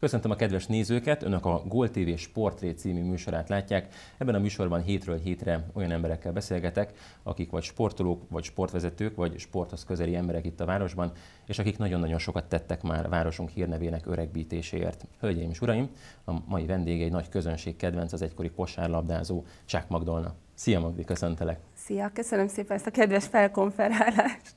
Köszöntöm a kedves nézőket, Önök a Gól TV Sportré című műsorát látják. Ebben a műsorban hétről hétre olyan emberekkel beszélgetek, akik vagy sportolók, vagy sportvezetők, vagy sporthoz közeli emberek itt a városban, és akik nagyon-nagyon sokat tettek már városunk hírnevének öregbítéséért. Hölgyeim és uraim, a mai vendége egy nagy közönség kedvenc, az egykori kosárlabdázó Csák Magdolna. Szia Magdi, köszöntelek! Szia, köszönöm szépen ezt a kedves felkonferálást!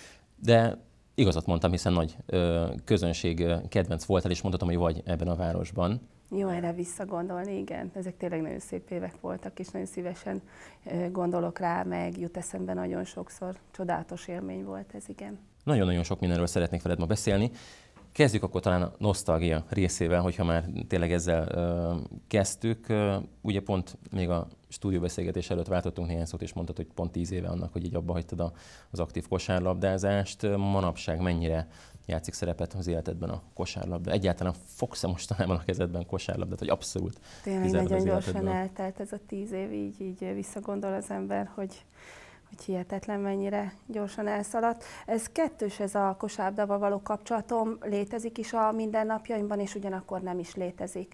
De igazat mondtam, hiszen nagy közönség kedvenc voltál, és mondhatom, hogy vagy ebben a városban. Jó erre visszagondolni, igen. Ezek tényleg nagyon szép évek voltak, és nagyon szívesen gondolok rá, meg jut eszembe nagyon sokszor. Csodálatos élmény volt ez, igen. Nagyon-nagyon sok mindenről szeretnék veled ma beszélni. Kezdjük akkor talán a nosztalgia részével, hogyha már tényleg ezzel kezdtük. Ugye pont még a stúdióbeszélgetés előtt váltottunk néhány szót, és mondtad, hogy pont 10 éve annak, hogy így abba hagytad az aktív kosárlabdázást. Manapság mennyire játszik szerepet az életedben a kosárlabda? Egyáltalán fogsz-e mostanában a kezedben kosárlabdát, vagy abszolút tényleg nagyon gyorsan eltelt ez a 10 év, így visszagondol az ember, hogy hihetetlen mennyire gyorsan elszaladt. Ez kettős, ez a kosárlabdával való kapcsolatom, létezik is a mindennapjaimban, és ugyanakkor nem is létezik.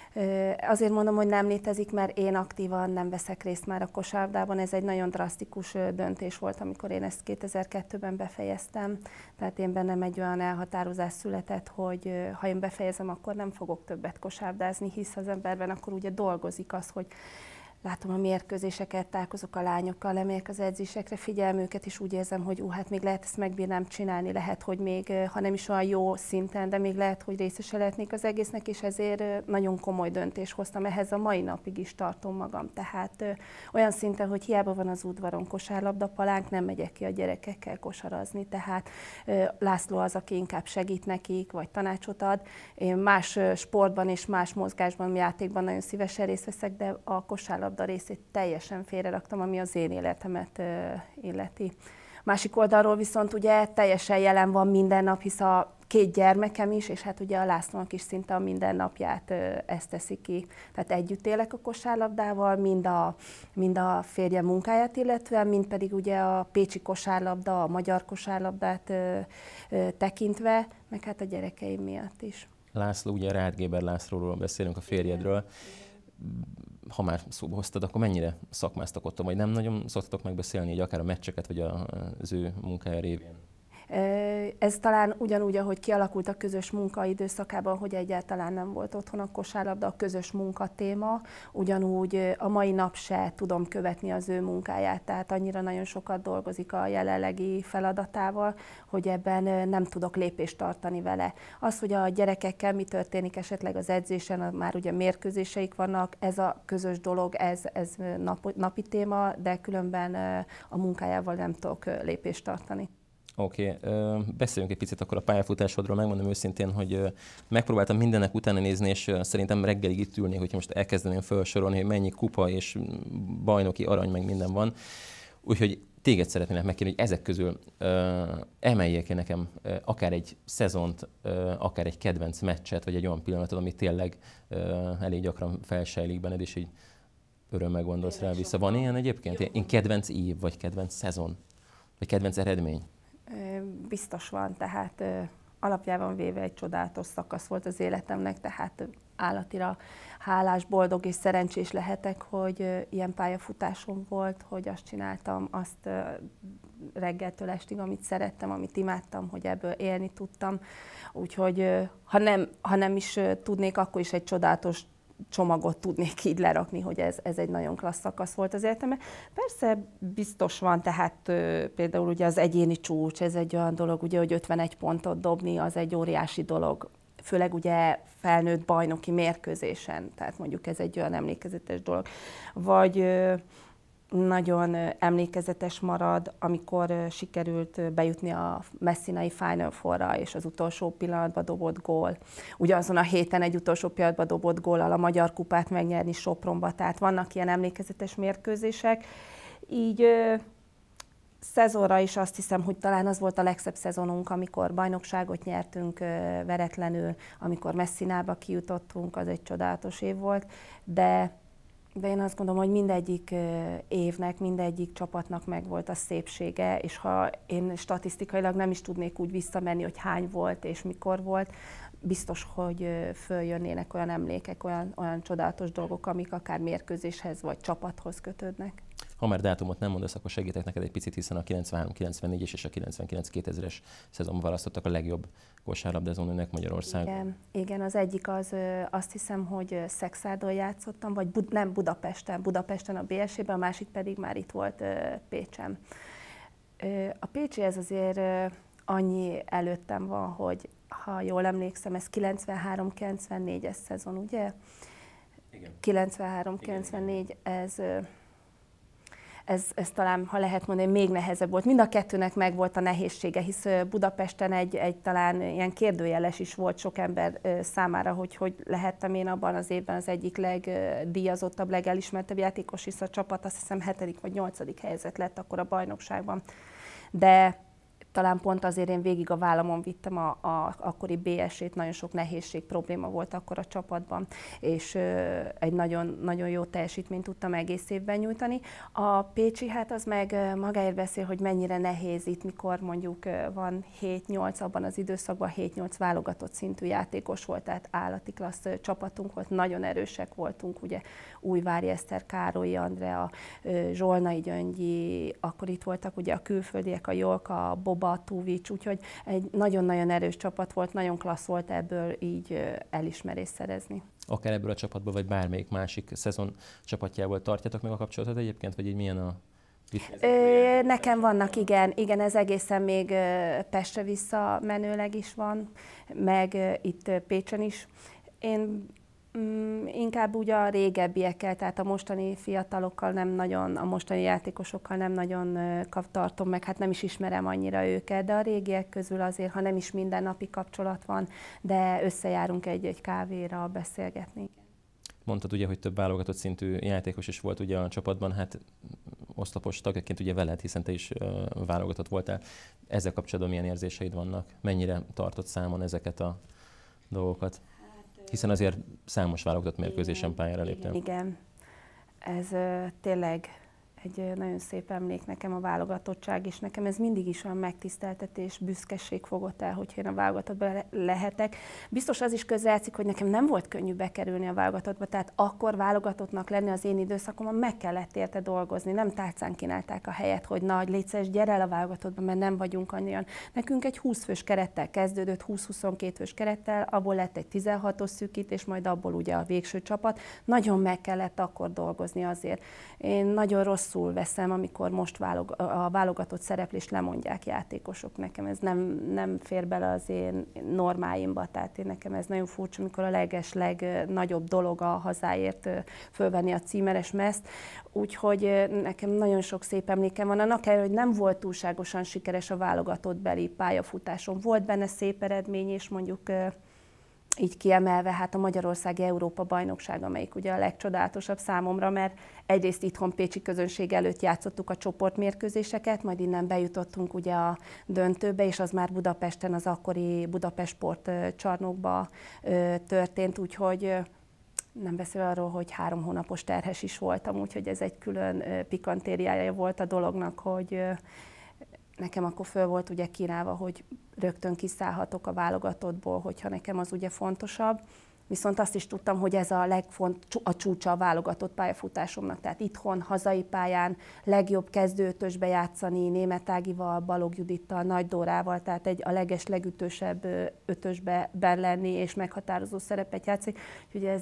Azért mondom, hogy nem létezik, mert én aktívan nem veszek részt már a kosárlabdában. Ez egy nagyon drasztikus döntés volt, amikor én ezt 2002-ben befejeztem. Tehát én bennem egy olyan elhatározás született, hogy ha én befejezem, akkor nem fogok többet kosárlabdázni, hisz az emberben akkor ugye dolgozik az, hogy látom a mérkőzéseket, találkozok a lányokkal, lemegyek az edzésekre, figyelem őket, és úgy érzem, hogy hát még lehet ezt megbírnám csinálni, lehet, hogy még, ha nem is olyan jó szinten, de még lehet, hogy részese lehetnék az egésznek, és ezért nagyon komoly döntést hoztam. Ehhez a mai napig is tartom magam. Tehát olyan szinten, hogy hiába van az udvaron kosárlabdapalánk, nem megyek ki a gyerekekkel kosarazni. Tehát László az, aki inkább segít nekik, vagy tanácsot ad. Én más sportban és más mozgásban, játékban nagyon szívesen részt veszek, de a kosárlabda részét teljesen félreraktam, ami az én életemet illeti. Másik oldalról viszont ugye teljesen jelen van minden nap, hisz a 2 gyermekem is, és hát ugye a Lászlónak is szinte a mindennapját ezt teszi ki. Tehát együtt élek a kosárlabdával, mind a férjem munkáját illetően, mind pedig ugye a pécsi kosárlabda, a magyar kosárlabdát tekintve, meg hát a gyerekeim miatt is. László, ugye Ráth Géber Lászlóról beszélünk, a férjedről. Ha már szóba hoztad, akkor mennyire szakmáztak ott, vagy nem nagyon szoktatok megbeszélni, így akár a meccseket, vagy az ő munkája révén? Ez talán ugyanúgy, ahogy kialakult a közös munka időszakában, hogy egyáltalán nem volt otthon a kosárlabda, a közös munka téma, ugyanúgy a mai nap se tudom követni az ő munkáját, tehát annyira nagyon sokat dolgozik a jelenlegi feladatával, hogy ebben nem tudok lépést tartani vele. Az, hogy a gyerekekkel mi történik esetleg az edzésen, már ugye mérkőzéseik vannak, ez a közös dolog, ez napi téma, de különben a munkájával nem tudok lépést tartani. Oké, beszéljünk egy picit akkor a pályafutásodról. Megmondom őszintén, hogy megpróbáltam mindennek utána nézni, és szerintem reggelig itt ülnék, hogyha most elkezdeném felsorolni, hogy mennyi kupa és bajnoki arany, meg minden van. Úgyhogy téged szeretnének megkérni, hogy ezek közül emeljék ki nekem akár egy szezont, akár egy kedvenc meccset, vagy egy olyan pillanatot, ami tényleg elég gyakran felsejlik benned, és így örömmel gondolsz rá vissza. Van ilyen egyébként? Én kedvenc év, vagy kedvenc szezon, vagy kedvenc eredmény? Biztos van, tehát alapjában véve egy csodálatos szakasz volt az életemnek, tehát állatira hálás, boldog és szerencsés lehetek, hogy ilyen pályafutásom volt, hogy azt csináltam, azt reggeltől estig, amit szerettem, amit imádtam, hogy ebből élni tudtam. Úgyhogy ha nem is tudnék, akkor is egy csodálatos csomagot tudnék így lerakni, hogy ez egy nagyon klassz szakasz volt az életemben. Persze biztos van, tehát például ugye az egyéni csúcs, ez egy olyan dolog, ugye, hogy 51 pontot dobni, az egy óriási dolog. Főleg ugye felnőtt bajnoki mérkőzésen, tehát mondjuk ez egy olyan emlékezetes dolog. Vagy nagyon emlékezetes marad, amikor sikerült bejutni a messzinai Final Four-ra, és az utolsó pillanatban dobott gól. Ugyanazon a héten egy utolsó pillanatban dobott góllal a Magyar Kupát megnyerni Sopronba, tehát vannak ilyen emlékezetes mérkőzések. Így szezonra is azt hiszem, hogy talán az volt a legszebb szezonunk, amikor bajnokságot nyertünk veretlenül, amikor Messinába kijutottunk, az egy csodálatos év volt, de De én azt gondolom, hogy mindegyik évnek, mindegyik csapatnak megvolt a szépsége, és ha én statisztikailag nem is tudnék úgy visszamenni, hogy hány volt és mikor volt, biztos, hogy följönnének olyan emlékek, olyan csodálatos dolgok, amik akár mérkőzéshez vagy csapathoz kötődnek. Ha már dátumot nem mondasz, akkor segítek neked egy picit, hiszen a 93-94-es és a 99-2000-es szezonban választottak a legjobb kosárlabdázónőnek Magyarországon. Igen, az egyik az, azt hiszem, hogy Szexádon játszottam, vagy nem Budapesten a BSE-ben, a másik pedig már itt volt Pécsen. A pécsi ez azért annyi előttem van, hogy ha jól emlékszem, ez 93-94-es szezon, ugye? Igen. 93-94, ez talán, ha lehet mondani, még nehezebb volt. Mind a kettőnek megvolt a nehézsége, hisz Budapesten egy talán ilyen kérdőjeles is volt sok ember számára, hogy lehettem én abban az évben az egyik legdíjazottabb, legelismertebb játékos, hisz a csapat azt hiszem 7. vagy 8. helyzet lett akkor a bajnokságban. De talán pont azért én végig a vállamon vittem a akkori BSE-t, nagyon sok nehézség, probléma volt akkor a csapatban, és egy nagyon, nagyon jó teljesítményt tudtam egész évben nyújtani. A pécsi, hát az meg magáért beszél, hogy mennyire nehéz itt, mikor mondjuk van 7-8, abban az időszakban 7-8 válogatott szintű játékos volt, tehát állati klassz csapatunk volt, nagyon erősek voltunk, ugye Újvári Eszter, Károlyi Andrea, Zsolnai Gyöngyi, akkor itt voltak ugye a külföldiek, a Jolka, a Boba, a Túvics, úgyhogy egy nagyon-nagyon erős csapat volt, nagyon klassz volt ebből így elismerést szerezni. Akár ebből a csapatból, vagy bármelyik másik szezon csapatjából tartjátok meg a kapcsolatot egyébként, vagy így milyen a... Nekem vannak, igen, ez egészen még Pestre visszamenőleg is van, meg itt Pécsen is. Én inkább úgy a régebbiekkel, tehát a mostani fiatalokkal nem nagyon, a mostani játékosokkal nem nagyon tartom meg, hát nem is ismerem annyira őket, de a régiek közül azért, ha nem is mindennapi kapcsolat van, de összejárunk egy kávéra beszélgetni. Mondtad ugye, hogy több válogatott szintű játékos is volt ugye a csapatban, hát oszlopos tagjaként ugye veled, hiszen te is válogatott voltál. Ezzel kapcsolatban milyen érzéseid vannak? Mennyire tartott számon ezeket a dolgokat? Hiszen azért számos válogatott mérkőzésen pályára léptem. Igen, ez tényleg egy nagyon szép emlék nekem a válogatottság, és nekem ez mindig is olyan megtiszteltetés, büszkeség fogott el, hogy én a válogatottban lehetek. Biztos az is közrejátszik, hogy nekem nem volt könnyű bekerülni a válogatottba, tehát akkor válogatottnak lenni az én időszakomban meg kellett érte dolgozni, nem tálcán kínálták a helyet, hogy nagy légy szíves, gyere el a válogatottba, mert nem vagyunk annyian. Nekünk egy 20 fős kerettel kezdődött, 20-22 fős kerettel, abból lett egy 16-os szűkítés, majd abból ugye a végső csapat. Nagyon meg kellett akkor dolgozni azért. Én nagyon rosszul veszem, amikor most a válogatott szereplést lemondják játékosok. Nekem ez nem fér bele az én normáimba, tehát nekem ez nagyon furcsa, amikor a legnagyobb dolog a hazáért fölvenni a címeres mezt. Úgyhogy nekem nagyon sok szép emlékem van. Annak ellenére, hogy nem volt túlságosan sikeres a válogatottbeli pályafutásom. Volt benne szép eredmény, és mondjuk így kiemelve hát a Magyarországi Európa-bajnokság, amelyik ugye a legcsodálatosabb számomra, mert egyrészt itthon pécsi közönség előtt játszottuk a csoportmérkőzéseket, majd innen bejutottunk ugye a döntőbe, és az már Budapesten, az akkori Budapest sportcsarnokba történt, úgyhogy nem beszél arról, hogy 3 hónapos terhes is voltam, úgyhogy ez egy külön pikantériája volt a dolognak, hogy nekem akkor föl volt ugye kínálva, hogy rögtön kiszállhatok a válogatottból, hogyha nekem az ugye fontosabb. Viszont azt is tudtam, hogy ez a csúcsa a válogatott pályafutásomnak. Tehát itthon, hazai pályán legjobb kezdőötösbe játszani, Németh Ágival, Balogh Judittal, Nagy Dórával, tehát a legütősebb ötösben lenni és meghatározó szerepet játszani. Úgyhogy ez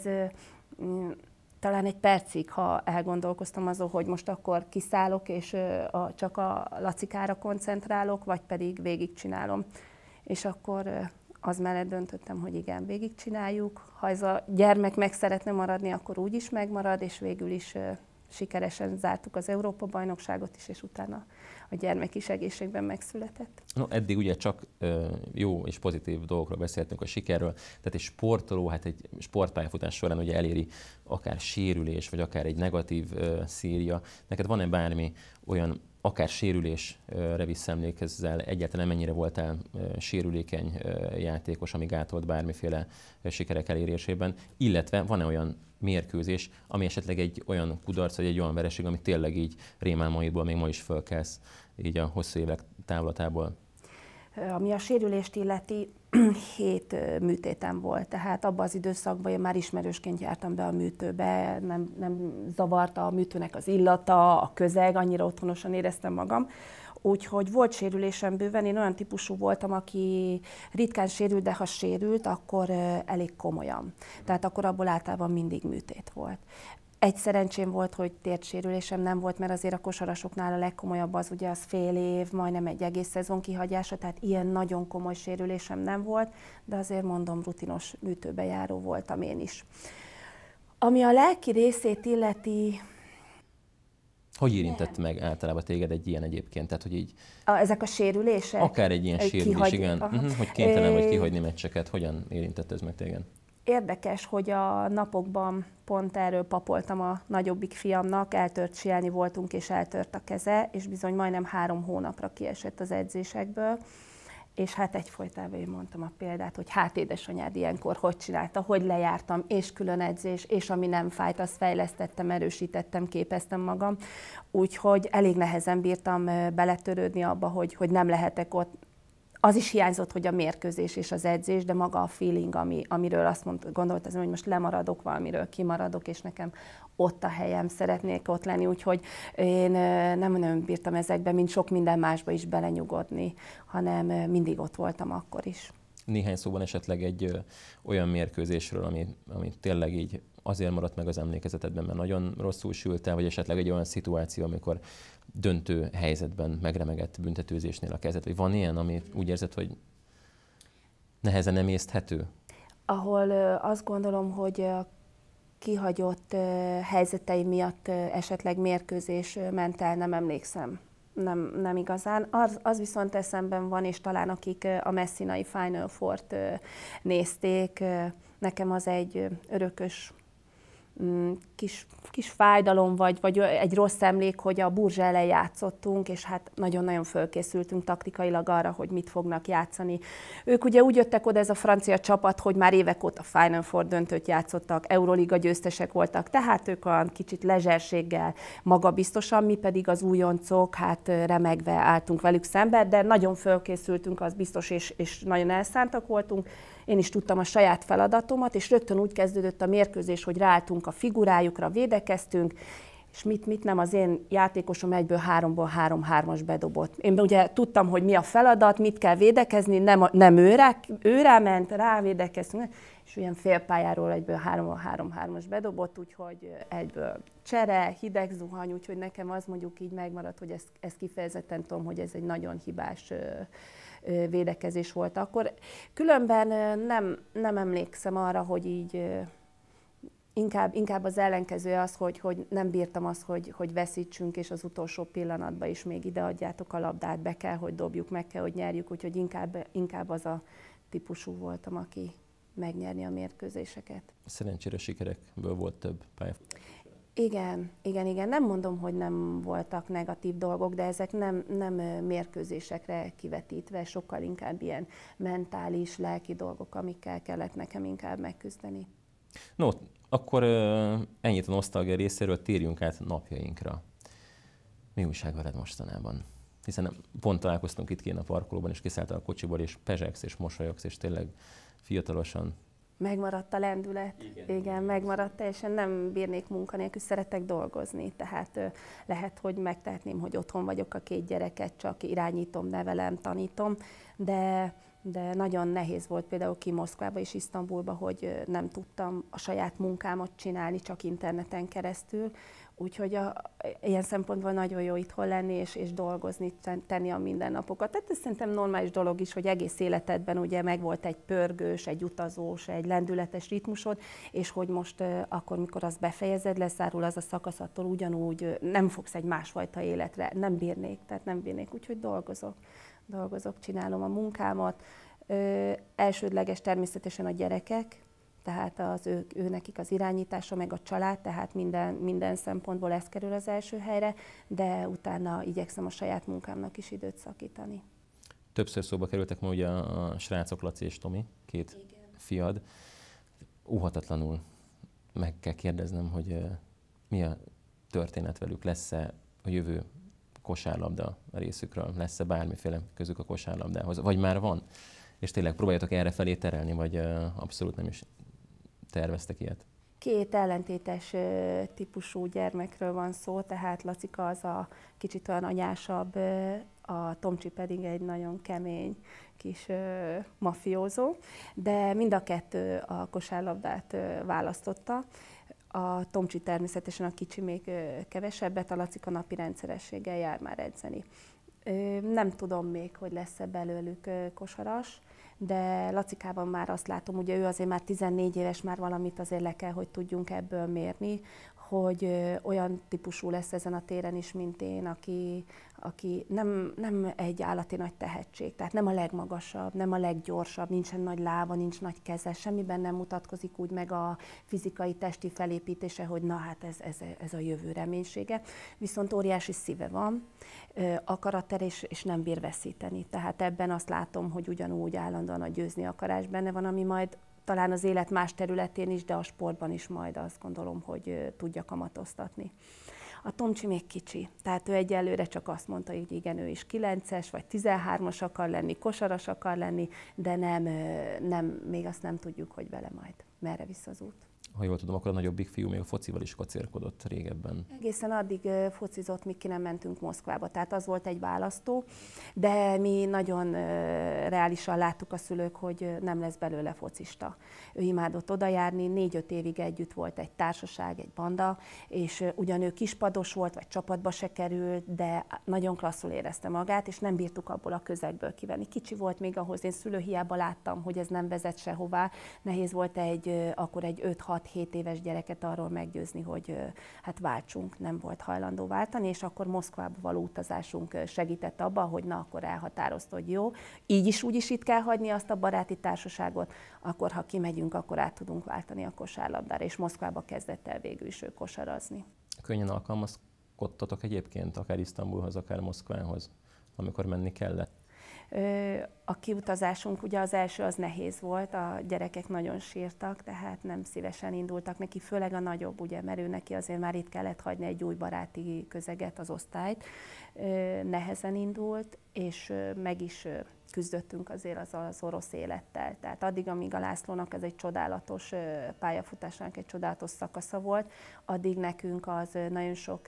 talán egy percig, ha elgondolkoztam azon, hogy most akkor kiszállok, és csak a Lacikára koncentrálok, vagy pedig végigcsinálom. És akkor az mellett döntöttem, hogy igen, végigcsináljuk. Ha ez a gyermek meg szeretne maradni, akkor úgy is megmarad, és végül is sikeresen zártuk az Európa-bajnokságot is, és utána a gyermek is egészségben megszületett. No, eddig ugye csak jó és pozitív dolgokról beszéltünk, a sikerről. Tehát egy sportoló, hát egy sportpályafutás során ugye eléri akár sérülés, vagy akár egy negatív szíria. Neked van-e bármi olyan akár sérülésre visszaemlékezzel, egyáltalán mennyire voltál sérülékeny játékos, ami gátolt bármiféle sikerek elérésében, illetve van-e olyan mérkőzés, ami esetleg egy olyan kudarc, vagy egy olyan vereség, ami tényleg így rémálmaidból még ma is fölkelsz, így a hosszú évek távlatából? Ami a sérülést illeti, 7 műtétem volt, tehát abban az időszakban én már ismerősként jártam be a műtőbe, nem zavarta a műtőnek az illata, a közeg, annyira otthonosan éreztem magam. Úgyhogy volt sérülésem bőven, én olyan típusú voltam, aki ritkán sérült, de ha sérült, akkor elég komolyan. Tehát akkor abból általában mindig műtét volt. Egy szerencsém volt, hogy térdsérülésem nem volt, mert azért a kosarasoknál a legkomolyabb az ugye az fél év, majdnem egy egész szezon kihagyása, tehát ilyen nagyon komoly sérülésem nem volt, de azért mondom, rutinos műtőbe járó voltam én is. Ami a lelki részét illeti... Hogy érintett meg általában téged egy ilyen egyébként? Tehát, hogy így... Ezek a sérülések? Akár egy ilyen sérülés, igen. Hogy kénytelen vagy kihagyni meccseket. Hogyan érintett ez meg téged? Érdekes, hogy a napokban pont erről papoltam a nagyobbik fiamnak, eltört síelni voltunk, és eltört a keze, és bizony majdnem 3 hónapra kiesett az edzésekből, és hát egyfolytában én mondtam a példát, hogy hát édesanyád ilyenkor hogy csinálta, hogy lejártam, és külön edzés, és ami nem fájt, azt fejlesztettem, erősítettem, képeztem magam, úgyhogy elég nehezen bírtam beletörődni abba, hogy nem lehetek ott. Az is hiányzott, hogy a mérkőzés és az edzés, de maga a feeling, amiről azt gondoltam, hogy most lemaradok valamiről, kimaradok, és nekem ott a helyem, szeretnék ott lenni, úgyhogy én nem bírtam ezekbe, mint sok minden másba is belenyugodni, hanem mindig ott voltam akkor is. Néhány szóban esetleg egy olyan mérkőzésről, ami tényleg így azért maradt meg az emlékezetedben, mert nagyon rosszul sült el, vagy esetleg egy olyan szituáció, amikor döntő helyzetben megremegett büntetőzésnél a kezed, vagy van ilyen, ami úgy érzed, hogy nehezen emészthető? Ahol azt gondolom, hogy a kihagyott helyzeteim miatt esetleg mérkőzés ment el, nem emlékszem. Nem igazán. Az viszont eszemben van, és talán akik a messzinai Final Fourt nézték, nekem az egy örökös kis fájdalom, vagy egy rossz emlék, hogy a Burzsa ellen játszottunk, és hát nagyon-nagyon fölkészültünk taktikailag arra, hogy mit fognak játszani. Ők ugye úgy jöttek oda, ez a francia csapat, hogy már évek óta Final Four döntőt játszottak, Euroliga győztesek voltak, tehát ők olyan kicsit lezserséggel, magabiztosan, mi pedig az újoncok, hát remegve álltunk velük szembe, de nagyon fölkészültünk, az biztos, és nagyon elszántak voltunk. Én is tudtam a saját feladatomat, és rögtön úgy kezdődött a mérkőzés, hogy ráálltunk a figurájukra, védekeztünk, és mit nem, az én játékosom 1-ből 3-3-as bedobott. Én ugye tudtam, hogy mi a feladat, mit kell védekezni, nem őre ment, rávédekeztünk, és olyan félpályáról 1-ből 3-3-as bedobott, úgyhogy egyből csere, hideg zuhany, úgyhogy nekem az mondjuk így megmaradt, hogy ezt kifejezetten tudom, hogy ez egy nagyon hibás védekezés volt akkor. Különben nem emlékszem arra, hogy így inkább az ellenkező az, hogy nem bírtam azt, hogy veszítsünk, és az utolsó pillanatban is még ideadjátok a labdát, be kell, hogy dobjuk, meg kell, hogy nyerjük, úgyhogy inkább az a típusú voltam, aki megnyerni a mérkőzéseket. Szerencsére sikerekből volt több pályafutás. Igen. Nem mondom, hogy nem voltak negatív dolgok, de ezek nem mérkőzésekre kivetítve, sokkal inkább ilyen mentális, lelki dolgok, amikkel kellett nekem inkább megküzdeni. No, akkor ennyit a nosztalgia részéről, térjünk át napjainkra. Mi újság veled mostanában? Hiszen pont találkoztunk itt kint a parkolóban, és kiszálltál a kocsiból, és pezsegsz, és mosolyogsz, és tényleg fiatalosan. Megmaradt a lendület. Igen, megmaradt, teljesen nem bírnék munkanélkül, szeretek dolgozni, tehát lehet, hogy megtehetném, hogy otthon vagyok a 2 gyereket, csak irányítom, nevelem, tanítom, de nagyon nehéz volt például ki Moszkvába és Isztambulba, hogy nem tudtam a saját munkámat csinálni csak interneten keresztül, úgyhogy ilyen szempontból nagyon jó itthon lenni és dolgozni, tenni a mindennapokat. Tehát ez szerintem normális dolog is, hogy egész életedben ugye megvolt egy pörgős, egy utazós, egy lendületes ritmusod, és hogy most akkor, mikor azt befejezed, lezárul az a szakasz, attól ugyanúgy nem fogsz egy másfajta életre, nem bírnék, úgyhogy dolgozok, csinálom a munkámat. Elsődleges természetesen a gyerekek, Tehát ő nekik az irányítása, meg a család, tehát minden szempontból ez kerül az első helyre, de utána igyekszem a saját munkámnak is időt szakítani. Többször szóba kerültek ma ugye a srácok, Laci és Tomi, két fiad. Óhatatlanul meg kell kérdeznem, hogy mi a történet velük, lesz-e a jövő kosárlabda a részükről, lesz-e bármiféle közük a kosárlabdához, vagy már van? És tényleg próbáljatok erre felé terelni, vagy abszolút nem is terveztek ilyet? Két ellentétes típusú gyermekről van szó, tehát Lacika az a kicsit olyan anyásabb, a Tomcsi pedig egy nagyon kemény kis mafiózó, de mind a kettő a kosárlabdát választotta. A Tomcsi természetesen, a kicsi még kevesebbet, a Lacika napi rendszerességgel jár már edzeni. Nem tudom még, hogy lesz-e belőlük kosaras, de Lacikában már azt látom, ugye ő azért már 14 éves, már valamit azért le kell, hogy tudjunk ebből mérni, hogy olyan típusú lesz ezen a téren is, mint én, aki nem egy állati nagy tehetség, tehát nem a legmagasabb, nem a leggyorsabb, nincsen nagy lába, nincs nagy keze, semmiben nem mutatkozik úgy meg a fizikai testi felépítése, hogy na hát ez a jövő reménysége. Viszont óriási szíve van, akarater és nem bír veszíteni. Tehát ebben azt látom, hogy ugyanúgy állandóan a győzni akarás benne van, ami majd talán az élet más területén is, de a sportban is majd azt gondolom, hogy tudja kamatoztatni. A Tomcsi még kicsi, tehát ő egyelőre csak azt mondta, hogy igen, ő is 9-es vagy 13-as akar lenni, kosaras akar lenni, de nem, még azt nem tudjuk, hogy vele majd merre visz az út. Ha jól tudom, akkor a nagyobbik fiú még a focival is kacérkodott régebben. Egészen addig focizott, míg ki nem mentünk Moszkvába, tehát az volt egy választó, de mi nagyon reálisan láttuk a szülők, hogy nem lesz belőle focista. Ő imádott odajárni, 4-5 évig együtt volt egy társaság, egy banda, és ugyan ő kispados volt, vagy csapatba se került, de nagyon klasszul érezte magát, és nem bírtuk abból a közegből kivenni. Kicsi volt még ahhoz, én szülőhiába láttam, hogy ez nem vezet sehová. Nehéz volt akkor egy 5-6-7 éves gyereket arról meggyőzni, hogy hát váltsunk, nem volt hajlandó váltani, és akkor Moszkvába való utazásunk segített abba, hogy na akkor elhatározta, hogy jó, így is úgy is itt kell hagyni azt a baráti társaságot, akkor ha kimegyünk, akkor át tudunk váltani a kosárlabdára, és Moszkvába kezdett el végül is ő kosarazni. Könnyen alkalmazkodtatok egyébként, akár Isztambulhoz, akár Moszkvához, amikor menni kellett? A kiutazásunk, ugye az első az nehéz volt, a gyerekek nagyon sírtak, tehát nem szívesen indultak neki, főleg a nagyobb, ugye, mert ő neki azért már itt kellett hagyni egy új baráti közeget, az osztályt. Nehezen indult, és meg is küzdöttünk azért az orosz élettel. Tehát addig, amíg a Lászlónak ez egy csodálatos pályafutásának egy csodálatos szakasza volt, addig nekünk az nagyon sok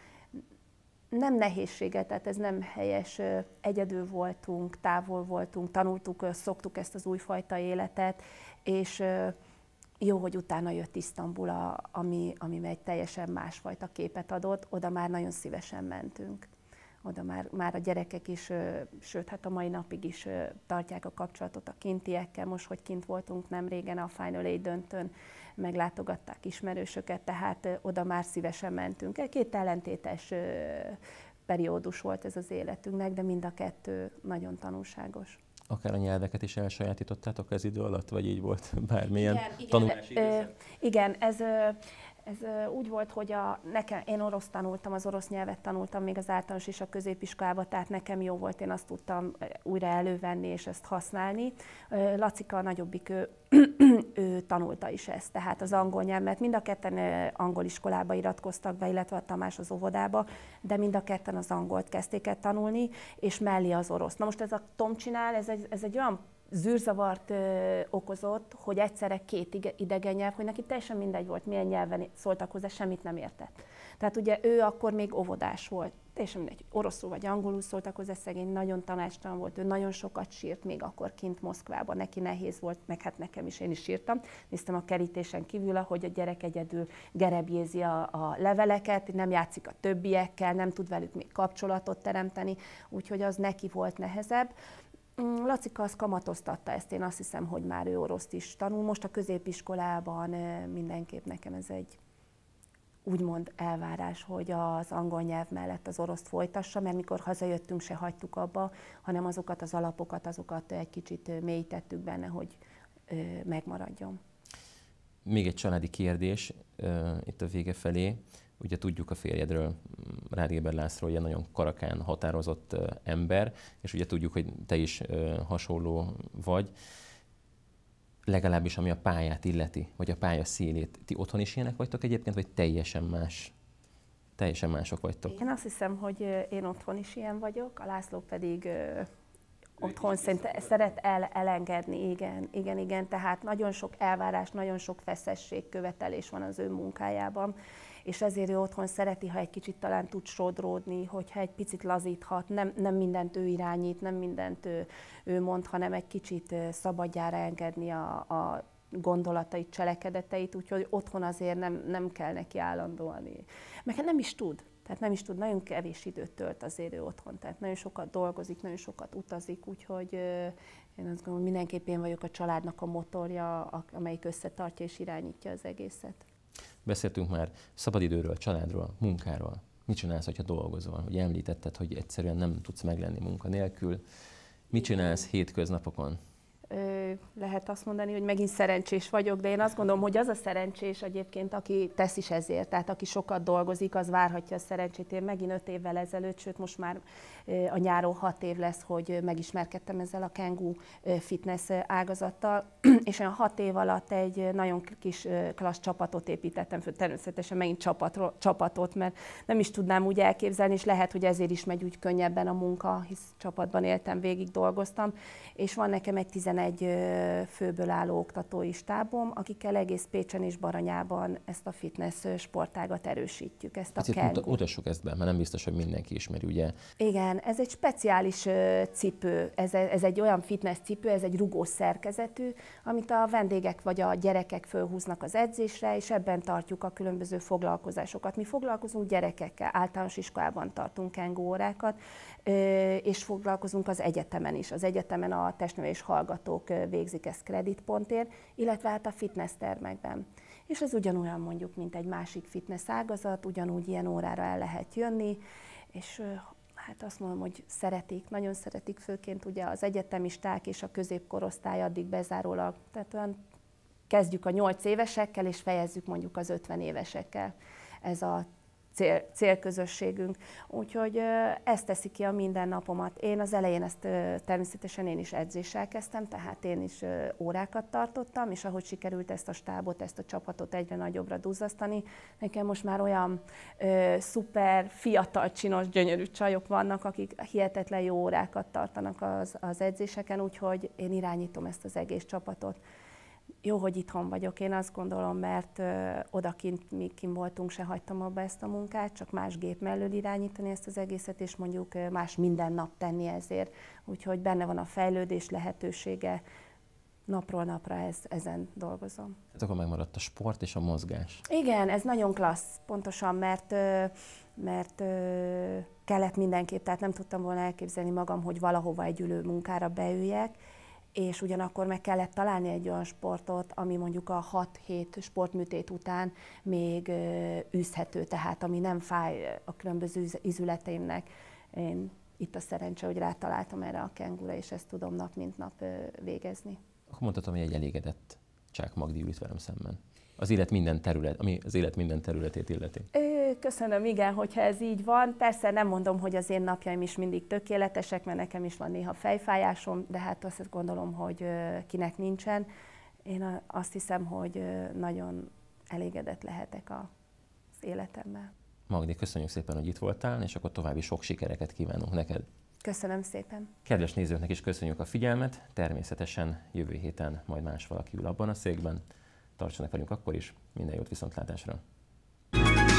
nem nehézséget, tehát ez nem helyes, egyedül voltunk, távol voltunk, tanultuk, szoktuk ezt az újfajta életet, és jó, hogy utána jött Isztambul, ami egy teljesen másfajta képet adott, oda már nagyon szívesen mentünk. Oda már a gyerekek is, sőt, hát a mai napig is tartják a kapcsolatot a kintiekkel. Most, hogy kint voltunk nem régen a Final Eight döntőn, meglátogatták ismerősöket, tehát oda már szívesen mentünk. Két ellentétes periódus volt ez az életünknek, de mind a kettő nagyon tanulságos. Akár a nyelveket is elsajátítottátok az idő alatt, vagy így volt bármilyen tanulási időszak? Igen, ez úgy volt, hogy én orosz tanultam, az orosz nyelvet tanultam még az általános és a középiskolában, tehát nekem jó volt, én azt tudtam újra elővenni és ezt használni. Lacika, a nagyobbik, ő tanulta is ezt, tehát az angol nyelvet. Mind a ketten angol iskolába iratkoztak be, illetve a Tamás az óvodába, de mind a ketten az angolt kezdték el tanulni, és mellé az orosz. Na most ez a Tomcsinál, ez egy olyan zűrzavart okozott, hogy egyszerre két idegen nyelv, hogy neki teljesen mindegy volt, milyen nyelven szóltak hozzá, semmit nem értett. Tehát ugye ő akkor még óvodás volt, teljesen mindegy, oroszul vagy angolul szóltak hozzá, szegény, nagyon tanácstalan volt, ő nagyon sokat sírt még akkor kint Moszkvában, neki nehéz volt, meg hát nekem is, én is sírtam. Néztem a kerítésen kívül, ahogy a gyerek egyedül gerebjézi a leveleket, nem játszik a többiekkel, nem tud velük még kapcsolatot teremteni, úgyhogy az neki volt nehezebb. Lacika azt kamatoztatta ezt, én azt hiszem, hogy már ő oroszt is tanul. Most a középiskolában mindenképp nekem ez egy úgymond elvárás, hogy az angol nyelv mellett az oroszt folytassa, mert mikor hazajöttünk, se hagytuk abba, hanem azokat az alapokat, azokat egy kicsit mélyítettük benne, hogy megmaradjon. Még egy családi kérdés itt a vége felé. Ugye tudjuk a férjedről, Rád Éber László, ilyen nagyon karakán, határozott ember, és ugye tudjuk, hogy te is hasonló vagy. Legalábbis ami a pályát illeti, vagy a pálya szélét. Ti otthon is ilyenek vagytok egyébként, vagy teljesen más? Teljesen mások vagytok. Én azt hiszem, hogy én otthon is ilyen vagyok, a László pedig otthon szeret elengedni, igen. Tehát nagyon sok elvárás, nagyon sok feszesség, követelés van az ő munkájában, és ezért ő otthon szereti, ha egy kicsit talán tud sodródni, hogyha egy picit lazíthat, nem mindent ő irányít, nem mindent ő mond, hanem egy kicsit szabadjára engedni a gondolatait, cselekedeteit, úgyhogy otthon azért nem kell neki állandóan. Meg nem is tud. Tehát nem is tud, nagyon kevés időt tölt azért ő otthon, tehát nagyon sokat dolgozik, nagyon sokat utazik, úgyhogy én azt gondolom, mindenképp én vagyok a családnak a motorja, amelyik összetartja és irányítja az egészet. Beszéltünk már szabadidőről, családról, munkáról. Mit csinálsz, hogyha dolgozol? Ugye említetted, hogy egyszerűen nem tudsz meglenni munka nélkül. Mit csinálsz hétköznapokon? Lehet azt mondani, hogy megint szerencsés vagyok, de én azt gondolom, hogy az a szerencsés egyébként, aki tesz is ezért, tehát aki sokat dolgozik, az várhatja a szerencsét. Én megint 5 évvel ezelőtt, sőt most már a nyáron 6 év lesz, hogy megismerkedtem ezzel a Kangoo fitness ágazattal, és olyan 6 év alatt egy nagyon kis klassz csapatot építettem föl, természetesen megint csapatot, mert nem is tudnám úgy elképzelni, és lehet, hogy ezért is megy úgy könnyebben a munka, hisz csapatban éltem, végig dolgoztam, és van nekem egy 11 főből álló oktatói stábom, akikkel egész Pécsen és Baranyában ezt a fitness sportágat erősítjük, ezt a Kangoo. Mutassuk ezt be, mert nem biztos, hogy mindenki ismeri, ugye? Igen, ez egy speciális cipő, ez egy olyan fitness cipő, ez egy rugós szerkezetű, amit a vendégek vagy a gyerekek fölhúznak az edzésre, és ebben tartjuk a különböző foglalkozásokat. Mi foglalkozunk gyerekekkel, általános iskolában tartunk Kangoo órákat, és foglalkozunk az egyetemen is. Az egyetemen a testnevelés hallgatók végzik ezt kreditpontért, illetve hát a fitness termekben. És ez ugyanolyan mondjuk, mint egy másik fitness ágazat, ugyanúgy ilyen órára el lehet jönni, és hát azt mondom, hogy szeretik, nagyon szeretik, főként ugye az egyetemisták és a középkorosztály addig bezárólag, tehát olyan kezdjük a 8 évesekkel, és fejezzük mondjuk az 50 évesekkel. Ez a célközösségünk. Úgyhogy ez teszi ki a mindennapomat. Én az elején ezt természetesen én is edzéssel kezdtem, tehát én is órákat tartottam, és ahogy sikerült ezt a stábot, ezt a csapatot egyre nagyobbra duzzasztani, nekem most már olyan szuper, fiatal, csinos, gyönyörű csajok vannak, akik hihetetlen jó órákat tartanak az edzéseken, úgyhogy én irányítom ezt az egész csapatot. Jó, hogy itthon vagyok, én azt gondolom, mert odakint, míg kint voltunk, se hagytam abba ezt a munkát, csak más gép mellől irányítani ezt az egészet, és mondjuk más minden nap tenni ezért. Úgyhogy benne van a fejlődés lehetősége, napról napra ezen dolgozom. Hát akkor megmaradt a sport és a mozgás. Igen, ez nagyon klassz, pontosan, mert kellett mindenképp, tehát nem tudtam volna elképzelni magam, hogy valahova egy ülő munkára beüljek, és ugyanakkor meg kellett találni egy olyan sportot, ami mondjuk a 6-7 sportműtét után még űzhető, tehát ami nem fáj a különböző izületeimnek. Én itt a szerencse, hogy rátaláltam erre a Kangóra, és ezt tudom nap mint nap végezni. Akkor mondhatom, hogy egy elégedett Csák Magdi ül itt velem szemben. Az élet minden terület, ami az élet minden területét illeti. Köszönöm, igen, hogyha ez így van. Persze nem mondom, hogy az én napjaim is mindig tökéletesek, mert nekem is van néha fejfájásom, de hát azt gondolom, hogy kinek nincsen. Én azt hiszem, hogy nagyon elégedett lehetek az életemmel. Magdi, köszönjük szépen, hogy itt voltál, és akkor további sok sikereket kívánunk neked. Köszönöm szépen. Kedves nézőknek is köszönjük a figyelmet. Természetesen jövő héten majd más valaki ül abban a székben. Tartsanak velünk akkor is, minden jót, viszontlátásra!